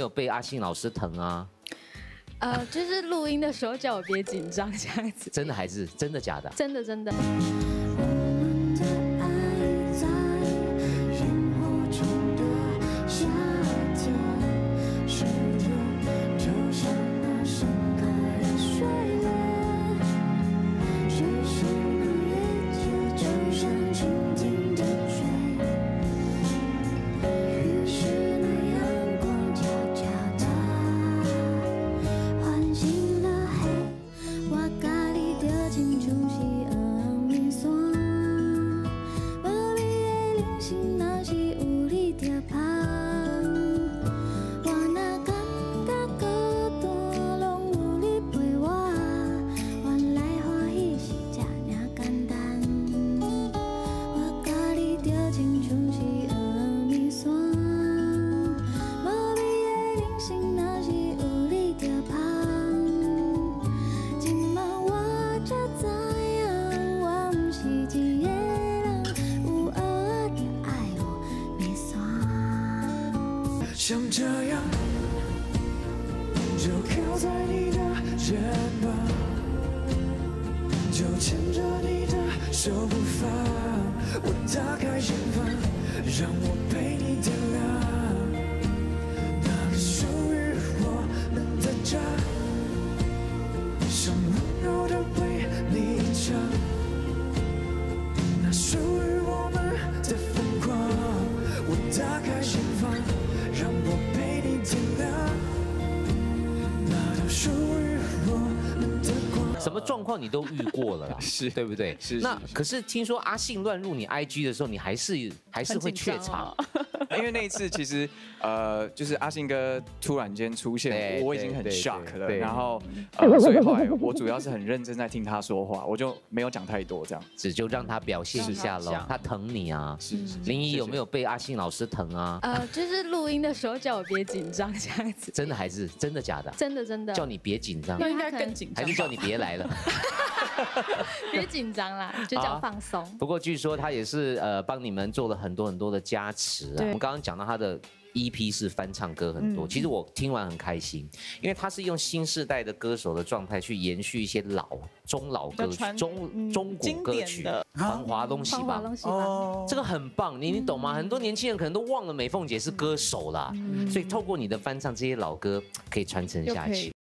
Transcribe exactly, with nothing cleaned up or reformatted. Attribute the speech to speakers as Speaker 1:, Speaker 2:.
Speaker 1: 有被阿信老师疼啊？
Speaker 2: 呃，就是录音的时候叫我别紧张这样子。
Speaker 1: 真的还是真的假的？
Speaker 2: 真的真的。
Speaker 3: 像这样，就靠在你的肩膀，就牵着你的手不放。我打开心房，让我陪你点亮那个属于我们的家，像温柔的为你唱，那属于我们的疯狂。我打开心房。 让我陪你点亮那道属于我们的光。
Speaker 1: 什么状况你都遇过了啦，
Speaker 4: 是
Speaker 1: 对不对？
Speaker 4: 是。
Speaker 1: 那可是听说阿信乱入你 I G 的时候，你还是还是会怯场。
Speaker 4: 因为那一次其实呃，就是阿信哥突然间出现，我已经很 shock 了。然后呃，所以后来我主要是很认真在听他说话，我就没有讲太多，这样
Speaker 1: 只就让他表现一下喽。他疼你啊。
Speaker 4: 是是。
Speaker 1: 林怡有没有被阿信老师疼啊？
Speaker 2: 呃，就是录音的时候叫我别紧张这样子。
Speaker 1: 真的还是真的假的？
Speaker 2: 真的真的。
Speaker 1: 叫你别紧张。
Speaker 5: 那应该更紧张。
Speaker 1: 还是叫你别来了。
Speaker 2: 别紧张啦，就叫放松。
Speaker 1: 不过据说他也是呃帮你们做了很多很多的加持啊。我们刚刚讲到他的 E P 是翻唱歌很多，其实我听完很开心，因为他是用新世代的歌手的状态去延续一些老中老歌曲、中中古歌曲，繁华东西吧。哦，这个很棒，你你懂吗？很多年轻人可能都忘了美凤姐是歌手啦，所以透过你的翻唱，这些老歌可以传承下去。